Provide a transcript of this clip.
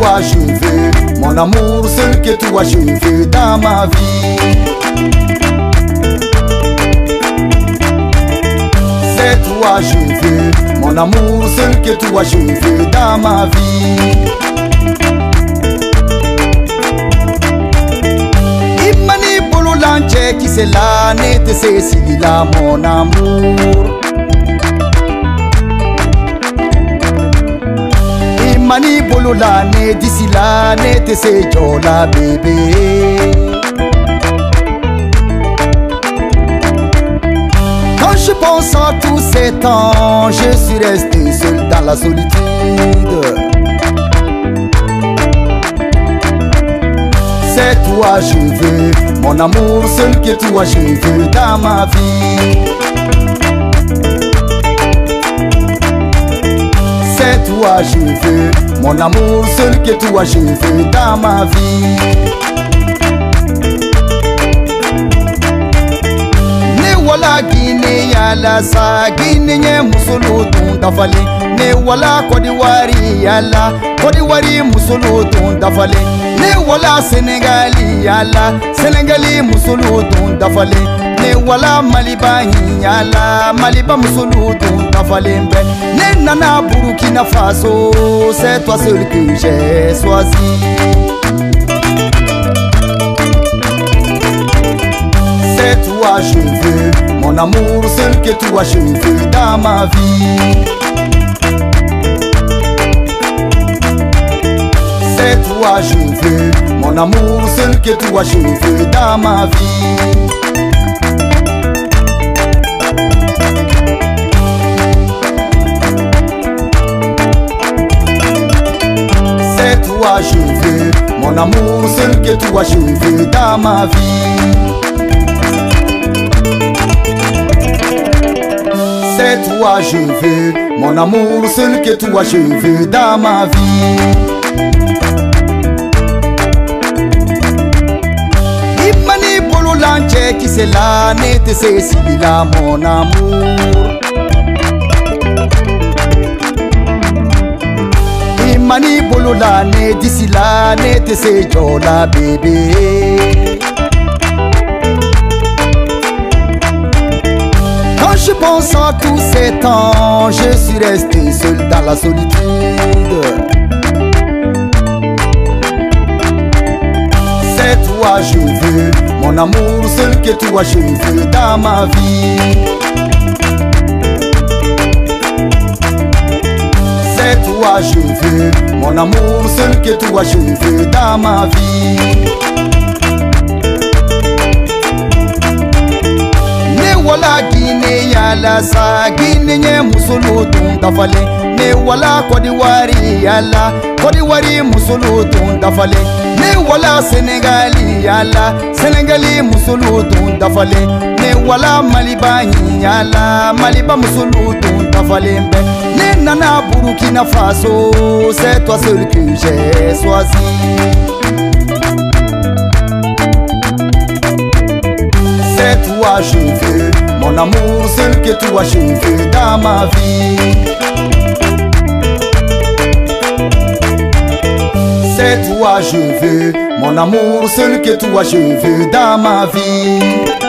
toi je veux, mon amour, seul que toi je veux dans ma vie. C'est toi je veux, mon amour, seul que toi je veux dans ma vie. Imani bolulanche qui c'est là, n'était Cécile là mon amour. Imani bolola ne d'ici là, n'était c'est Jola bébé. Quand je pense à tous ces temps, je suis resté seul dans la solitude. C'est toi je veux, mon amour, seul que toi je veux dans ma vie. C'est toi je veux, mon amour, seul que toi je veux dans ma vie. Ne wala Guinée yala sa Guinée nye musolo don dafale. Ne wala Côte d'Ivoire yala Côte d'Ivoire musolo don dafale. Ne wala Sénégali yala Sénégali musolo don dafale. Ne wala Maliba yala Maliba musolo don dafale mbe. Ne nana Burkina Faso, c'est toi seul que j'ai choisi. C'est toi je veux, mon amour, seul que toi je veux dans ma vie. C'est toi je veux, mon amour, seul que toi je veux dans ma vie. C'est toi je veux, mon amour, seul que toi je veux dans ma vie. C'est toi je veux, mon amour, seul que toi je veux dans ma vie. Imani bolulanche qui c'est là, n'était Cécile là mon amour. Imani bolola ne d'ici là, n'était c'est Jola bébé. Quand je pense à tous ces temps, je suis resté seul dans la solitude. C'est toi je veux, mon amour, seul que toi je veux dans ma vie. C'est toi je veux, mon amour, seul que toi je veux dans ma vie. Ne wala Guinée yala sa Guinée nye musolo don dafale. Ne wala Côte d'Ivoire yala Côte d'Ivoire musolo don dafale. Ne wala Sénégali yala Sénégali musolo don dafale. Ne wala Maliba yala Maliba musolo don dafale mbe. Ne nana Burkina Faso, c'est toi seul que j'ai choisi. C'est toi je veux, mon amour, seul que toi je veux dans ma vie. C'est toi je veux, mon amour, seul que toi je veux dans ma vie.